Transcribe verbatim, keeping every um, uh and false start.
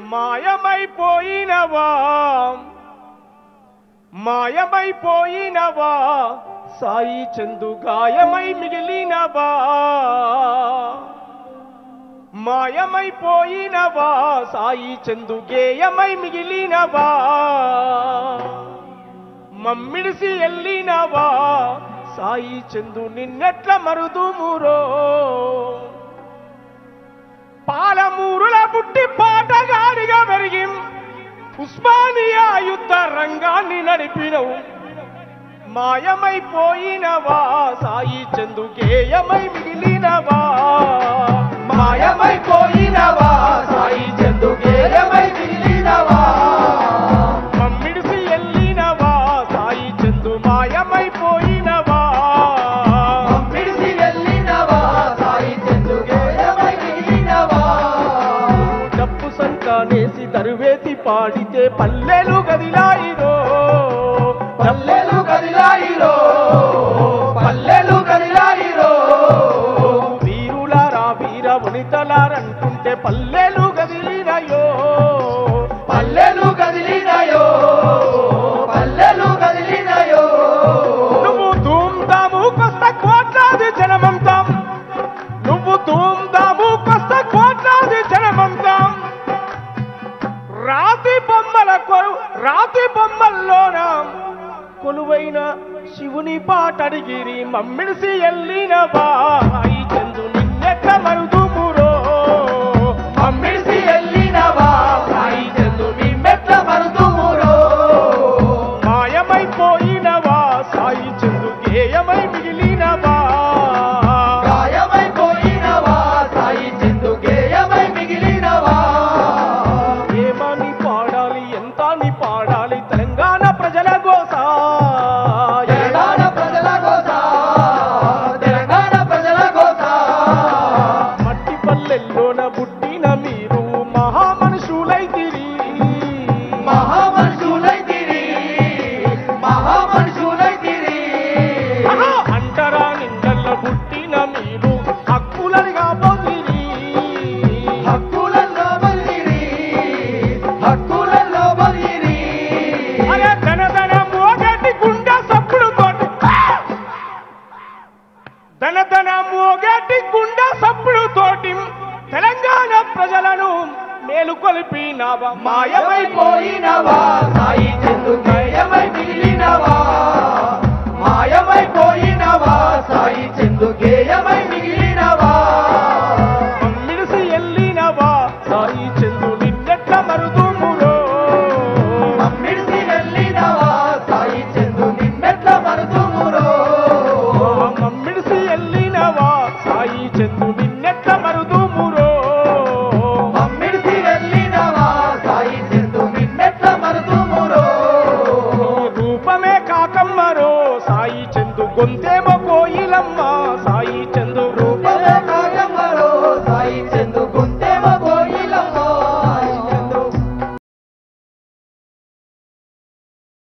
మాయమైపోయినవా మాయమైపోయినవా సాయి చందు గాయమై మిగిలినవా మాయమైపోయినవా సాయి చందు గేయమై మిగిలినవా మమ్మిడిసి ఎల్లినవా సాయి చందు నిన్నెట్ల మరుదుమురో పాలమూరుల పుట్టి పాటగాడిగా పెరిగి ఉస్మానియా యుద్ధ రంగాన్ని నడిపినవు మాయమైపోయినవా సాయి చందు గేయమై మిగిలినవా మాయమైపోయినవా సాయి చందు గేయమై మిగిలినవా మమ్మిడిసి ఎల్లినవా సాయి చందు మాయమైపోయినవా మమ్మిడిసి ఎల్లినవా సాయి చందు గేయమై మిగిలినవా డప్పు సంకానేసి తరువేతి పాడితే పల్లెలు గదిలాయిరో పల్లెలు గదిలాయిరో పల్లెలు గదిలాయిరో వీరులారా వీర వనితలారంటుంటే పల్లెలు గదిలినయో పల్లెలు గదిలినయో పల్లెలు గదిలినయో నువ్వు ధూమ్ధాము కొత్త కోట్లాది జనమంతాం నువ్వు ధూమ్ధాము కొత్త కోట్లాది జనమంతాం రాతి బొమ్మల కొరు రాతి బొమ్మల్లోన కొలువైన శివుని పాటడిగిరి మమ్మిడిసి ఎల్లినవా సాయి చందు నిన్నెట్ల మరుదుమురో మమ్మిడిసి ఎల్లినవా సాయి చందు నిన్నెట్ల మరుదుమురో మాయమైపోయినవా సాయి చందు గేయమై మిగిలినవా గాయమైపోయినవా సాయి చందు గేయమై మిగిలినవా ఏమని పాడాలి ఎంత అని పాడాలి తెలంగాణ ప్రజల గోసా తెలంగాణ ప్రజల గోసా తెలంగాణ ప్రజల గోసా మట్టి పల్లెల్లోన పుట్టిన మీరు మహామనుషులైతిరి మహామనుషులైతిరి మహామనుషులైతిరి అంటరా నిండల్లో పుట్టిన మీరు హక్కులనిగా పొందిరి హక్కులలో బలిరి హక్కులలో బలిరి అరే ధన ధన మోగటి గుండె సప్పుడు తోటి ధన ధన మోగటి గుండె సప్పుడు తోటి తెలంగాణ ప్రజలను మేలుకొల్పినవా మాయమైపోయినవా సాయి చందు గేయమై మిగిలినవా మాయమైపోయినవా సాయి చందు గేయమై మిగిలినవా మమ్మిడిసి ఎల్లినవా సాయి చందు నిన్నెట్ల మరుదుమురో మమ్మిడిసి ఎల్లినవా సాయి చందు నిన్నెట్ల మరుదుమురో మమ్మిడిసి ఎల్లినవా సాయి చందు నిన్నెట్ల మరుదుమురో మమ్మిడిసి ఎల్లినవా సాయి చందు నిన్నెట్ల మరుదుమురో రూపమే కాకమ్మరో సాయి చందు గొంతేమో కోయిలమ్మ సాయి